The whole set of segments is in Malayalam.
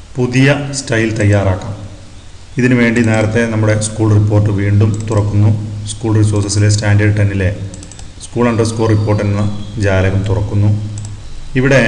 പുതിയ സ്റ്റൈൽ തയ്യാറാക്കാം. ഇതിനു വേണ്ടി നേരത്തെ നമ്മുടെ സ്കൂൾ റിപ്പോർട്ട് വീണ്ടും തുറക്കുന്നു. സ്കൂൾ റിസോഴ്സസിലെ സ്റ്റാൻഡേർഡ് 10-ലെ സ്കൂൾ റിപ്പോർട്ട് എന്ന ജാലകം തുറക്കുന്നു. ഇവിടെ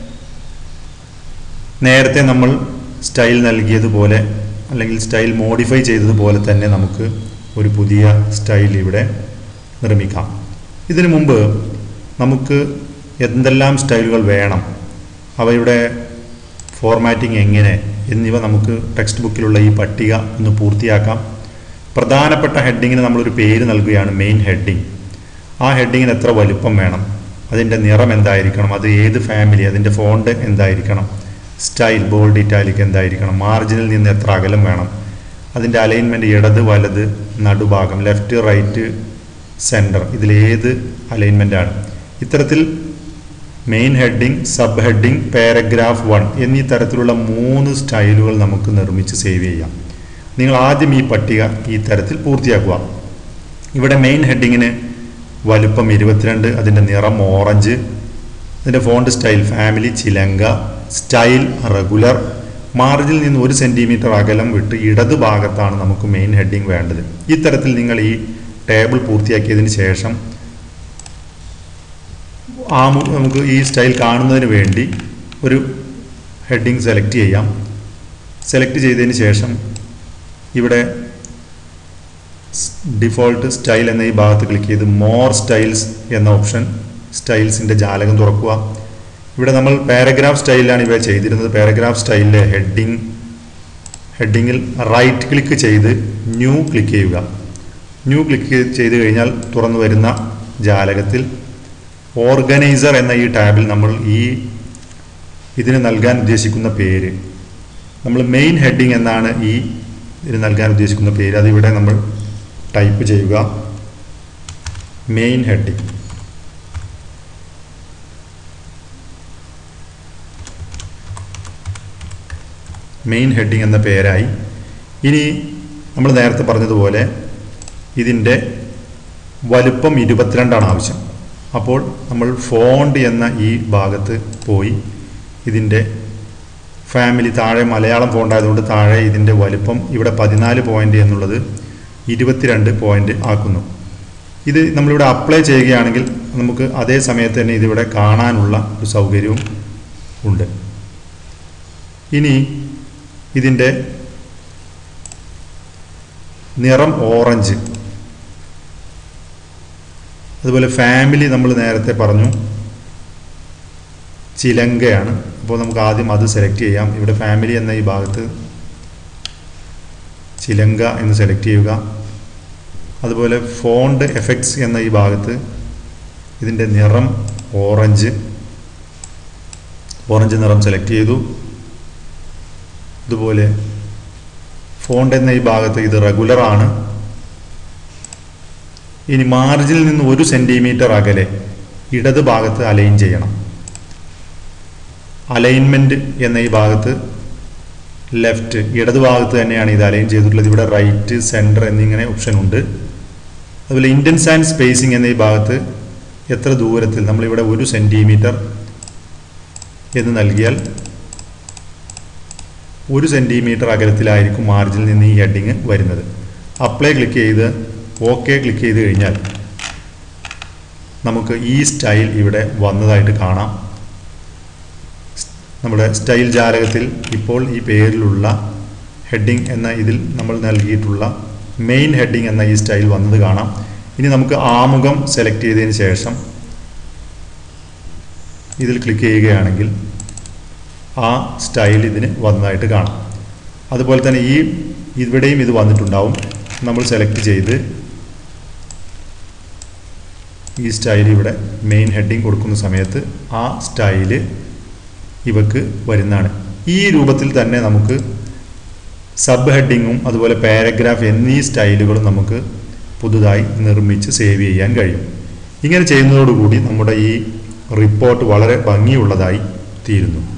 നേരത്തെ നമ്മൾ സ്റ്റൈൽ നൽകിയതുപോലെ അല്ലെങ്കിൽ സ്റ്റൈൽ മോഡിഫൈ ചെയ്തതുപോലെ തന്നെ നമുക്ക് ഒരു പുതിയ സ്റ്റൈൽ ഇവിടെ നിർമ്മിക്കാം. ഇതിനു മുമ്പ് നമുക്ക് എന്തെല്ലാം സ്റ്റൈലുകൾ വേണം, അവയുടെ ഫോർമാറ്റിംഗ് എങ്ങനെ എന്നിവ നമുക്ക് ടെക്സ്റ്റ് ബുക്കിലുള്ള ഈ പട്ടിക ഒന്ന് പൂർത്തിയാക്കാം. പ്രധാനപ്പെട്ട ഹെഡിങ്ങിന് നമ്മളൊരു പേര് നൽകുകയാണ്, മെയിൻ ഹെഡിങ്. ആ ഹെഡിങ്ങിന് എത്ര വലുപ്പം വേണം, അതിൻ്റെ നിറം എന്തായിരിക്കണം, അത് ഏത് ഫാമിലി, അതിൻ്റെ ഫോണ്ട് എന്തായിരിക്കണം, സ്റ്റൈൽ ബോൾഡ് ഇറ്റാലിക് എന്തായിരിക്കണം, മാർജിനിൽ നിന്ന് എത്ര അകലം വേണം, അതിൻ്റെ അലൈൻമെൻറ്റ് ഇടത് വലത് നടുഭാഗം ലെഫ്റ്റ് റൈറ്റ് സെൻറ്റർ ഇതിലേത് അലൈൻമെൻറ്റാണ്. ഇത്തരത്തിൽ main heading, sub heading, paragraph 1 എന്നീ തരത്തിലുള്ള 3 സ്റ്റൈലുകൾ നമുക്ക് നിർമ്മിച്ച് സേവ് ചെയ്യാം. നിങ്ങൾ ആദ്യം ഈ പട്ടിക ഈ തരത്തിൽ പൂർത്തിയാക്കുക. ഇവിടെ മെയിൻ ഹെഡിങ്ങിന് വലുപ്പം 22, അതിൻ്റെ നിറം ഓറഞ്ച്, അതിൻ്റെ font style family Chilanka, style regular, മാർജിനിൽ നിന്ന് 1 സെൻറ്റിമീറ്റർ അകലം വിട്ട് ഇടത് ഭാഗത്താണ് നമുക്ക് മെയിൻ ഹെഡിങ് വേണ്ടത്. ഈ തരത്തിൽ നിങ്ങൾ ഈ ടേബിൾ പൂർത്തിയാക്കിയതിന് ശേഷം നമുക്ക് ഈ സ്റ്റൈൽ കാണുന്നതിന് വേണ്ടി ഒരു ഹെഡിങ് സെലക്ട് ചെയ്യാം. സെലക്ട് ചെയ്തതിന് ശേഷം ഇവിടെ ഡിഫോൾട്ട് സ്റ്റൈൽ എന്ന ഈ ഭാഗത്ത് ക്ലിക്ക് ചെയ്ത് മോർ സ്റ്റൈൽസ് എന്ന ഓപ്ഷൻ സ്റ്റൈൽസിൻ്റെ ജാലകം തുറക്കുക. ഇവിടെ നമ്മൾ പാരഗ്രാഫ് സ്റ്റൈലിലാണ് ഇവ ചെയ്തിരുന്നത്. പാരഗ്രാഫ് സ്റ്റൈലിലെ ഹെഡിങ്ങിൽ റൈറ്റ് ക്ലിക്ക് ചെയ്ത് ന്യൂ ക്ലിക്ക് ചെയ്യുക. ന്യൂ ക്ലിക്ക് ചെയ്ത് കഴിഞ്ഞാൽ തുറന്നു വരുന്ന ജാലകത്തിൽ ഓർഗനൈസർ എന്ന ഈ ടാബിൽ നമ്മൾ ഇതിന് നൽകാൻ ഉദ്ദേശിക്കുന്ന പേര്, നമ്മൾ മെയിൻ ഹെഡിങ് എന്നാണ് ഇതിന് നൽകാൻ ഉദ്ദേശിക്കുന്ന പേര്. അതിവിടെ നമ്മൾ ടൈപ്പ് ചെയ്യുക, മെയിൻ ഹെഡിങ്. മെയിൻ ഹെഡിങ് എന്ന പേരായി. ഇനി നമ്മൾ നേരത്തെ പറഞ്ഞതുപോലെ ഇതിൻ്റെ വലുപ്പം 22 ആവശ്യം. അപ്പോൾ നമ്മൾ ഫോണ്ട് എന്ന ഈ ഭാഗത്ത് പോയി ഇതിൻ്റെ ഫാമിലി താഴെ മലയാളം ഫോണ്ട് ആയതുകൊണ്ട് താഴെ ഇതിൻ്റെ വലുപ്പം ഇവിടെ 14 പോയിൻ്റ് എന്നുള്ളത് 22 പോയിൻ്റ് ആക്കുന്നു. ഇത് നമ്മളിവിടെ അപ്ലൈ ചെയ്യുകയാണെങ്കിൽ നമുക്ക് അതേ സമയത്ത് തന്നെ ഇതിവിടെ കാണാനുള്ള ഒരു സൗകര്യവും ഉണ്ട്. ഇനി ഇതിൻ്റെ നിറം ഓറഞ്ച്, അതുപോലെ ഫാമിലി നമ്മൾ നേരത്തെ പറഞ്ഞു ചിലങ്കയാണ്. അപ്പോൾ നമുക്ക് ആദ്യം അത് സെലക്ട് ചെയ്യാം. ഇവിടെ ഫാമിലി എന്ന ഈ ഭാഗത്ത് ചിലങ്ക എന്ന് സെലക്ട് ചെയ്യുക. അതുപോലെ ഫോണ്ട് എഫക്ട്സ് എന്ന ഈ ഭാഗത്ത് ഇതിൻ്റെ നിറം ഓറഞ്ച് നിറം സെലക്ട് ചെയ്തു. അതുപോലെ ഫോണ്ട് എന്ന ഈ ഭാഗത്ത് ഇത് റെഗുലർ ആണ്. ഇനി മാർജിനിൽ നിന്ന് 1 സെൻറ്റിമീറ്റർ അകലെ ഇടത് ഭാഗത്ത് അലൈൻ ചെയ്യണം. അലൈൻമെൻറ്റ് എന്ന ഈ ഭാഗത്ത് ലെഫ്റ്റ് ഇടത് ഭാഗത്ത് തന്നെയാണ് ഇത് അലൈൻ ചെയ്തിട്ടുള്ളത്. ഇവിടെ റൈറ്റ് സെൻറ്റർ എന്നിങ്ങനെ ഓപ്ഷൻ ഉണ്ട്. അതുപോലെ ഇൻഡൻസ് ആൻഡ് സ്പേസിംഗ് എന്ന ഈ ഭാഗത്ത് എത്ര ദൂരത്തിൽ, നമ്മളിവിടെ 1 സെൻറ്റിമീറ്റർ എന്ന് നൽകിയാൽ 1 സെൻറ്റിമീറ്റർ അകലത്തിലായിരിക്കും മാർജിനിൽ നിന്ന് ഈ ഹെഡിങ് വരുന്നത്. അപ്ലൈ ക്ലിക്ക് ചെയ്ത് ഓക്കെ ക്ലിക്ക് ചെയ്ത് കഴിഞ്ഞാൽ നമുക്ക് ഈ സ്റ്റൈൽ ഇവിടെ വന്നതായിട്ട് കാണാം. നമ്മുടെ സ്റ്റൈൽ ജാലകത്തിൽ ഇപ്പോൾ ഈ പേരിലുള്ള ഹെഡിങ് എന്ന ഇതിൽ നമ്മൾ നൽകിയിട്ടുള്ള മെയിൻ ഹെഡിങ് എന്ന ഈ സ്റ്റൈൽ വന്നത് കാണാം. ഇനി നമുക്ക് ആമുഖം സെലക്ട് ചെയ്തതിന് ശേഷം ഇതിൽ ക്ലിക്ക് ചെയ്യുകയാണെങ്കിൽ ആ സ്റ്റൈൽ ഇതിന് വന്നതായിട്ട് കാണാം. അതുപോലെ തന്നെ ഇവിടെയും ഇത് വന്നിട്ടുണ്ടാവും. നമ്മൾ സെലക്ട് ചെയ്ത് ഈ സ്റ്റൈൽ ഇവിടെ മെയിൻ ഹെഡിങ് കൊടുക്കുന്ന സമയത്ത് ആ സ്റ്റൈല് ഇവക്ക് വരുന്നതാണ്. ഈ രൂപത്തിൽ തന്നെ നമുക്ക് സബ് ഹെഡിങ്ങും അതുപോലെ പാരഗ്രാഫ് എന്നീ സ്റ്റൈലുകളും നമുക്ക് പുതുതായി നിർമ്മിച്ച് സേവ് ചെയ്യാൻ കഴിയും. ഇങ്ങനെ ചെയ്യുന്നതോടുകൂടി നമ്മുടെ ഈ റിപ്പോർട്ട് വളരെ ഭംഗിയുള്ളതായി തീരുന്നു.